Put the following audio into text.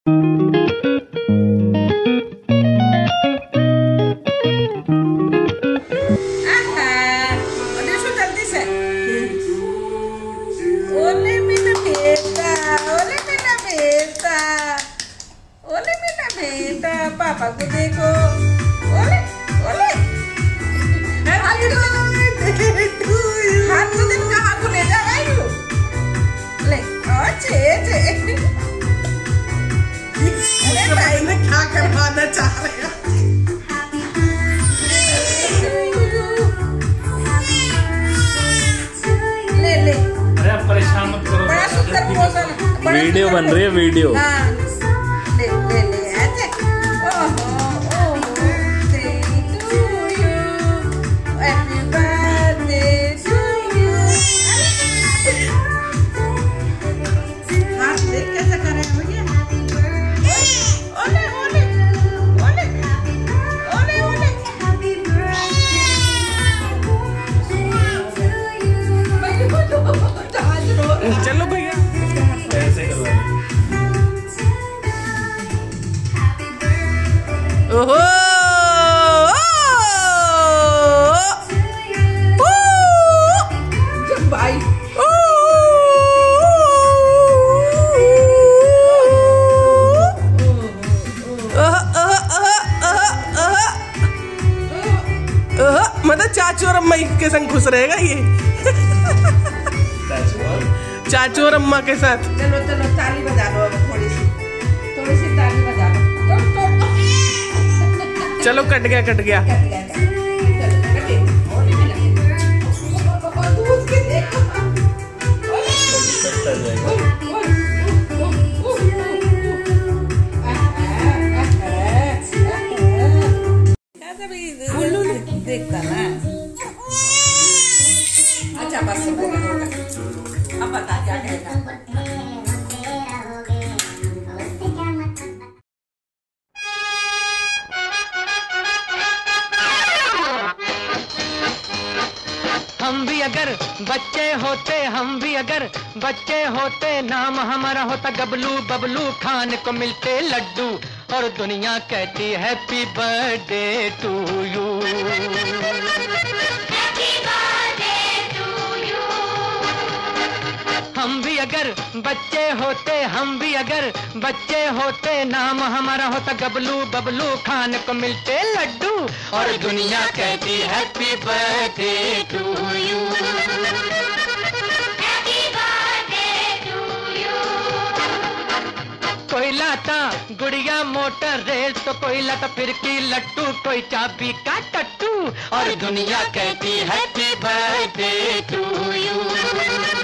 पापा को देखो। ओले ओले हाथ तो दिन कहाँ को ले जा रही हो? ले अच्छे अच्छे। अरे भाई ने क्या करवाना चाह रहे हैं? ले ले। अरे आप परेशान मत करो। बड़ा सुंदर पोज़। वीडियो बन रही है वीडियो। हाँ ले ले ले ऐसे। चलो भैया ऐसे करवा ओहो भाई मतलब चाचू और अम्मा के संग खुश रहेगा ये। चाचू और अम्मा के साथ। चलो चलो ताली बजा लो अब थोड़ी सी ताली बजा लो। चलो कट गया कट गया। देखता ना। अच्छा बस होगा अब बता क्या कहेगा। हम भी अगर बच्चे होते, हम भी अगर बच्चे होते, नाम हमारा होता गबलू बबलू, खाने को मिलते लड्डू और दुनिया कहती हैप्पी बर्थडे टू यू। हम भी अगर बच्चे होते, हम भी अगर बच्चे होते, नाम हमारा होता गबलू बबलू, खाने को मिलते लड्डू और दुनिया कहती हैप्पी बर्थडे टू यू। कोई लाता गुड़िया मोटर रेल तो कोई लाता फिरकी लट्टू, कोई चाबी का टट्टू और दुनिया कहती हैप्पी बर्थडे टू यू।